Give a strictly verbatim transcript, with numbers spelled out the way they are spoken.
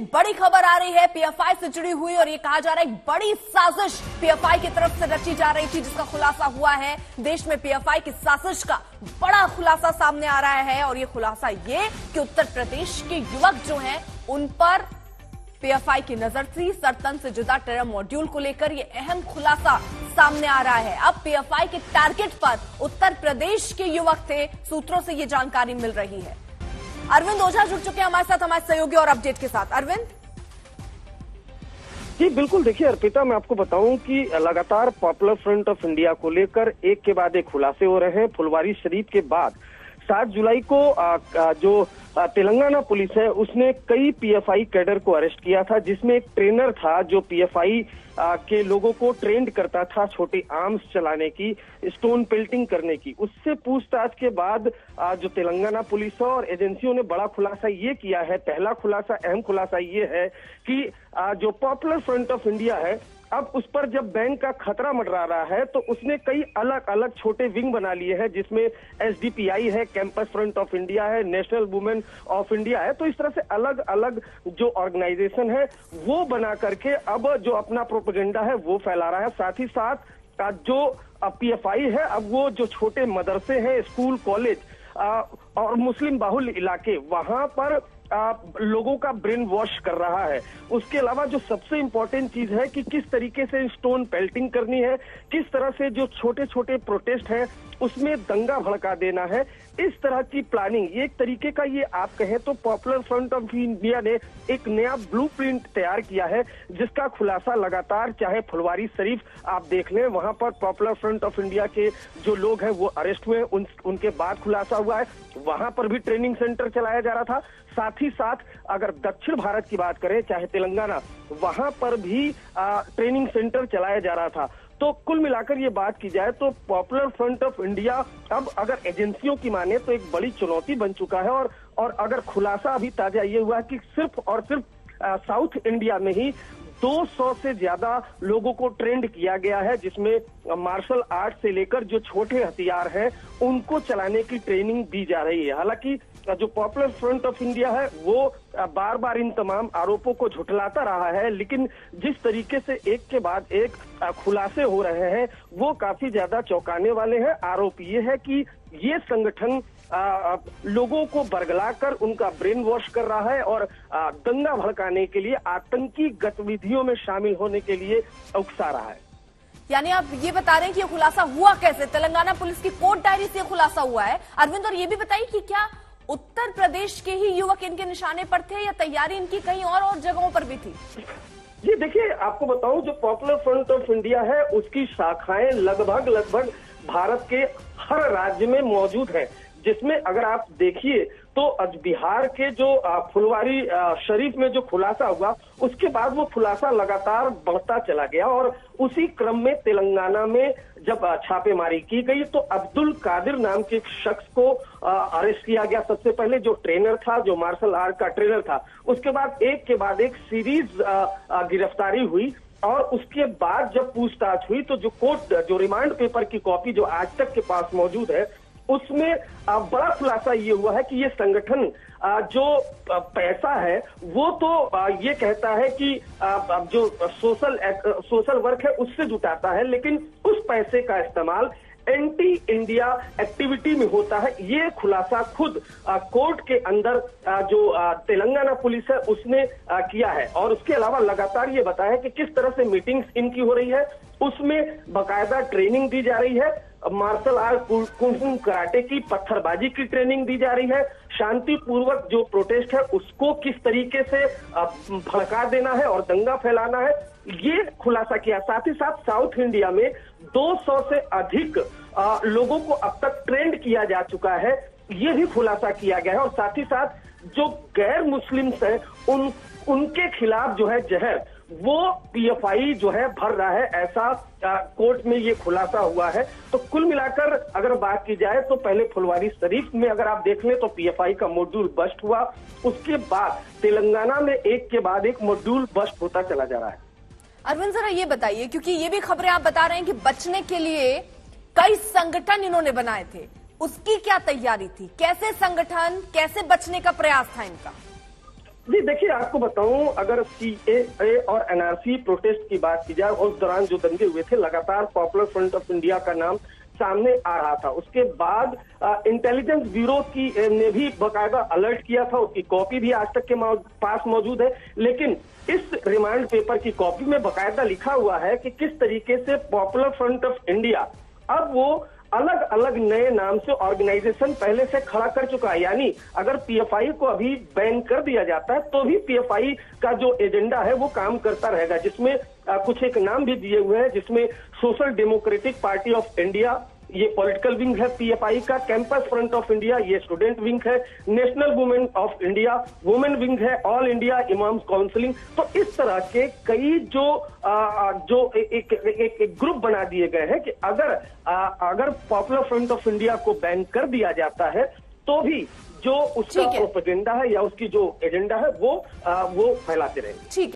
बड़ी खबर आ रही है पीएफआई से जुड़ी हुई और ये कहा जा रहा है एक बड़ी साजिश पीएफआई की तरफ से रची जा रही थी, जिसका खुलासा हुआ है। देश में पीएफआई की साजिश का बड़ा खुलासा सामने आ रहा है और ये खुलासा ये कि उत्तर प्रदेश के युवक जो हैं उन पर पीएफआई की नजर थी। सरतन से जुदा टेरर मॉड्यूल को लेकर ये अहम खुलासा सामने आ रहा है। अब पीएफआई के टारगेट पर उत्तर प्रदेश के युवक थे, सूत्रों से ये जानकारी मिल रही है। अरविंद ओझा जुड़ चुके हैं हमारे साथ, हमारे सहयोगी और अपडेट के साथ। अरविंद जी बिल्कुल, देखिए अर्पिता, मैं आपको बताऊं कि लगातार पॉपुलर फ्रंट ऑफ इंडिया को लेकर एक के बाद एक खुलासे हो रहे हैं। फुलवारी शरीफ के बाद सात जुलाई को आ, आ, जो आ, तेलंगाना पुलिस है उसने कई पीएफआई कैडर को अरेस्ट किया था, जिसमें एक ट्रेनर था जो पीएफआई के लोगों को ट्रेंड करता था छोटी आर्म्स चलाने की, स्टोन पेल्टिंग करने की। उससे पूछताछ के बाद आ, जो तेलंगाना पुलिस और एजेंसियों ने बड़ा खुलासा ये किया है। पहला खुलासा, अहम खुलासा ये है कि आ, जो पॉपुलर फ्रंट ऑफ इंडिया है, अब उस पर जब बैंक का खतरा मंडरा रहा है तो उसने कई अलग अलग छोटे विंग बना लिए हैं, जिसमें एसडीपीआई है, कैंपस फ्रंट ऑफ इंडिया है, नेशनल वुमेन ऑफ इंडिया है। तो इस तरह से अलग अलग जो ऑर्गेनाइजेशन है वो बना करके अब जो अपना प्रोपेगेंडा है वो फैला रहा है। साथ ही साथ जो पीएफआई है अब वो जो छोटे मदरसे हैं, स्कूल, कॉलेज और मुस्लिम बाहुल इलाके, वहां पर आ, लोगों का ब्रेन वॉश कर रहा है। उसके अलावा जो सबसे इम्पोर्टेंट चीज है कि किस तरीके से स्टोन पेल्टिंग करनी है, किस तरह से जो छोटे छोटे प्रोटेस्ट है उसमें दंगा भड़का देना है, इस तरह की प्लानिंग, ये एक तरीके का, ये आप कहें तो पॉपुलर फ्रंट ऑफ इंडिया ने एक नया ब्लूप्रिंट तैयार किया है, जिसका खुलासा लगातार, चाहे फुलवारी शरीफ आप देख लें, वहां पर पॉपुलर फ्रंट ऑफ इंडिया के जो लोग हैं वो अरेस्ट हुए, उन, उनके बाद खुलासा हुआ है। वहां पर भी ट्रेनिंग सेंटर चलाया जा रहा था। साथ ही साथ अगर दक्षिण भारत की बात करें, चाहे तेलंगाना, वहां पर भी आ, ट्रेनिंग सेंटर चलाया जा रहा था। तो कुल मिलाकर ये बात की जाए तो पॉपुलर फ्रंट ऑफ इंडिया अब अगर एजेंसियों की माने तो एक बड़ी चुनौती बन चुका है। और और अगर खुलासा अभी ताजा ये हुआ कि सिर्फ और सिर्फ आ, साउथ इंडिया में ही दो सौ से ज्यादा लोगों को ट्रेंड किया गया है, जिसमें मार्शल आर्ट से लेकर जो छोटे हथियार हैं उनको चलाने की ट्रेनिंग दी जा रही है। हालांकि जो पॉपुलर फ्रंट ऑफ इंडिया है वो बार बार इन तमाम आरोपों को झुठलाता रहा है, लेकिन जिस तरीके से एक के बाद एक खुलासे हो रहे हैं वो काफी ज्यादा चौंकाने वाले हैं। आरोप ये है कि ये संगठन आ, लोगों को बरगलाकर उनका ब्रेन वॉश कर रहा है और आ, दंगा भड़काने के लिए, आतंकी गतिविधियों में शामिल होने के लिए उकसा रहा है। यानी आप ये बता रहे हैं कि ये खुलासा हुआ कैसे? तेलंगाना पुलिस की कोर्ट डायरी से खुलासा हुआ है। अरविंद, और ये भी बताइए कि क्या उत्तर प्रदेश के ही युवक इनके निशाने पर थे या तैयारी इनकी कहीं और और जगहों पर भी थी? जी देखिए, आपको बताऊं, जो पॉपुलर फ्रंट ऑफ इंडिया है उसकी शाखाएं लगभग लगभग भारत के हर राज्य में मौजूद है, जिसमें अगर आप देखिए तो आज बिहार के जो फुलवारी शरीफ में जो खुलासा हुआ उसके बाद वो खुलासा लगातार बढ़ता चला गया और उसी क्रम में तेलंगाना में जब छापेमारी की गई तो अब्दुल कादिर नाम के एक शख्स को अरेस्ट किया गया। सबसे पहले जो ट्रेनर था, जो मार्शल आर्ट का ट्रेनर था, उसके बाद एक के बाद एक सीरीज गिरफ्तारी हुई और उसके बाद जब पूछताछ हुई तो जो कोर्ट, जो रिमांड पेपर की कॉपी जो आज तक के पास मौजूद है, उसमें बड़ा खुलासा ये हुआ है कि ये संगठन जो पैसा है वो तो ये कहता है कि जो सोशल सोशल वर्क है उससे जुटाता है, लेकिन उस पैसे का इस्तेमाल एंटी इंडिया एक्टिविटी में होता है। ये खुलासा खुद कोर्ट के अंदर जो तेलंगाना पुलिस है उसने किया है। और उसके अलावा लगातार ये बताया कि किस तरह से मीटिंग्स इनकी हो रही है, उसमें बाकायदा ट्रेनिंग दी जा रही है, मार्शल आर्ट, कुंफू कराटे की, पत्थरबाजी की ट्रेनिंग दी जा रही है, शांतिपूर्वक जो प्रोटेस्ट है उसको किस तरीके से भड़का देना है और दंगा फैलाना है, ये खुलासा किया। साथ ही साथ साउथ इंडिया में दो सौ से अधिक आ, लोगों को अब तक ट्रेंड किया जा चुका है, ये भी खुलासा किया गया है। और साथ ही साथ जो गैर मुस्लिम्स हैं उन उनके खिलाफ जो है जहर वो पीएफआई जो है भर रहा है, ऐसा आ, कोर्ट में ये खुलासा हुआ है। तो कुल मिलाकर अगर बात की जाए तो पहले फुलवारी शरीफ में अगर आप देख लें तो पीएफआई का मॉड्यूल बस्ट हुआ, उसके बाद तेलंगाना में एक के बाद एक मॉड्यूल बस्ट होता चला जा रहा है। अरविंद, जरा ये बताइए, क्योंकि ये भी खबरें आप बता रहे हैं कि बचने के लिए कई संगठन इन्होंने बनाए थे, उसकी क्या तैयारी थी? कैसे संगठन, कैसे बचने का प्रयास था इनका? जी देखिए, आपको बताऊं, अगर सीएए और एनआरसी प्रोटेस्ट की बात की जाए, उस दौरान जो दंगे हुए थे, लगातार पॉपुलर फ्रंट ऑफ इंडिया का नाम सामने आ रहा था। उसके बाद इंटेलिजेंस ब्यूरो की ने भी बकायदा अलर्ट किया था, उसकी कॉपी भी आज तक के पास मौजूद है। लेकिन इस रिमांड पेपर की कॉपी में बकायदा लिखा हुआ है कि किस तरीके से पॉपुलर फ्रंट ऑफ इंडिया अब वो अलग अलग नए नाम से ऑर्गेनाइजेशन पहले से खड़ा कर चुका है। यानी अगर पीएफआई को अभी बैन कर दिया जाता है तो भी पीएफआई का जो एजेंडा है वो काम करता रहेगा, जिसमें आ, कुछ एक नाम भी दिए हुए हैं, जिसमें social democratic party of India, ये पॉलिटिकल विंग है पीएफआई का, कैंपस फ्रंट ऑफ इंडिया, ये स्टूडेंट विंग है, national women of India, women wing है, ऑल इंडिया इमाम्स काउंसिलिंग। तो इस तरह के कई जो आ, जो एक एक, एक, एक ग्रुप बना दिए गए हैं कि अगर आ, अगर पॉपुलर फ्रंट ऑफ इंडिया को बैन कर दिया जाता है तो भी जो उसका प्रोपेगेंडा है या उसकी जो एजेंडा है वो आ, वो फैलाते रहेंगे। ठीक है।